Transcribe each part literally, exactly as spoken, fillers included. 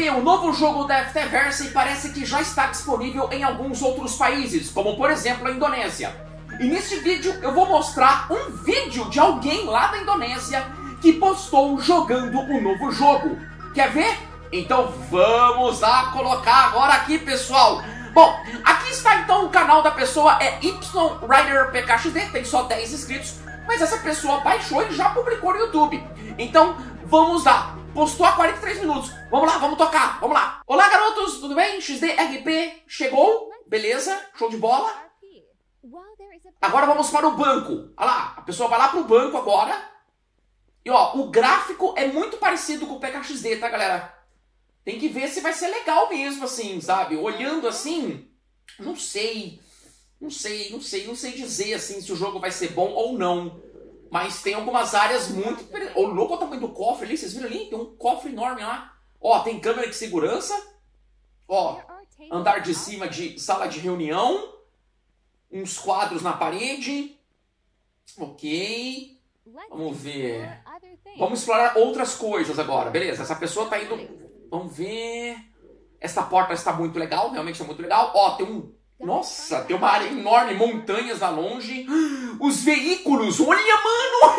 bem, o novo jogo da Afterverse parece que já está disponível em alguns outros países, como por exemplo a Indonésia. E neste vídeo eu vou mostrar um vídeo de alguém lá da Indonésia que postou jogando o novo jogo. Quer ver? Então vamos lá colocar agora aqui, pessoal. Bom, aqui está então o canal da pessoa, é YRiderPKXD, tem só dez inscritos, mas essa pessoa baixou e já publicou no YouTube. Então vamos lá. Postou há quarenta e três minutos. Vamos lá, vamos tocar, vamos lá. Olá, garotos, tudo bem? X D R P chegou, beleza, show de bola. Agora vamos para o banco. Olha lá, a pessoa vai lá para o banco agora. E ó, o gráfico é muito parecido com o P K X D, tá, galera? Tem que ver se vai ser legal mesmo, assim, sabe? Olhando assim, não sei, não sei, não sei, não sei dizer, assim, se o jogo vai ser bom ou não. Mas tem algumas áreas muito... Ô, louco, olha o tamanho do cofre ali, vocês viram ali? Tem um cofre enorme lá. Ó, tem câmera de segurança. Ó, andar de cima de sala de reunião. Uns quadros na parede. Ok. Vamos ver. Vamos explorar outras coisas agora. Beleza, essa pessoa tá indo... Vamos ver... Essa porta está muito legal, realmente está muito legal. Ó, tem um... Nossa, tem uma área enorme, montanhas lá longe. Os veículos, olha, mano!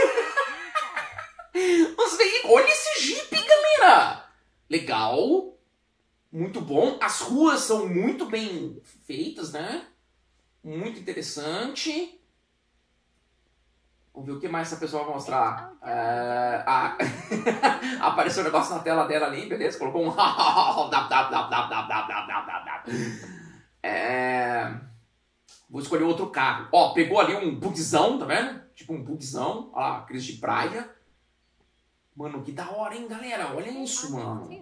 Os veículos, olha esse Jeep, galera! Legal, muito bom. As ruas são muito bem feitas, né? Muito interessante. Vamos ver o que mais essa pessoa vai mostrar. É... Ah... Apareceu um negócio na tela dela ali, beleza? Colocou um... É... Vou escolher outro carro. Ó, pegou ali um bugzão, tá vendo? Tipo um bugzão. Olha lá, aqueles de praia. Mano, que da hora, hein, galera? Olha isso, mano.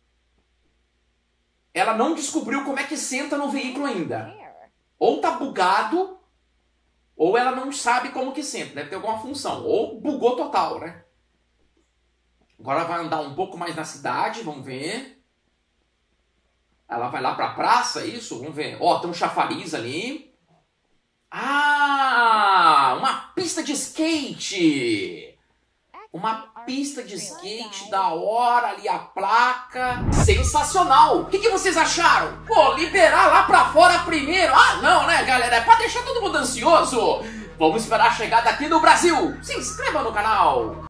Ela não descobriu como é que senta no veículo ainda. Ou tá bugado, ou ela não sabe como que senta. Deve ter alguma função. Ou bugou total, né? Agora vai andar um pouco mais na cidade, vamos ver. Ela vai lá pra praça, isso? Vamos ver. Ó, tem um chafariz ali. Ah, uma pista de skate. Uma pista de skate da hora ali, a placa. Sensacional. O que, que vocês acharam? Pô, liberar lá pra fora primeiro. Ah, não, né, galera? É pra deixar todo mundo ansioso. Vamos esperar a chegada aqui no Brasil. Se inscreva no canal.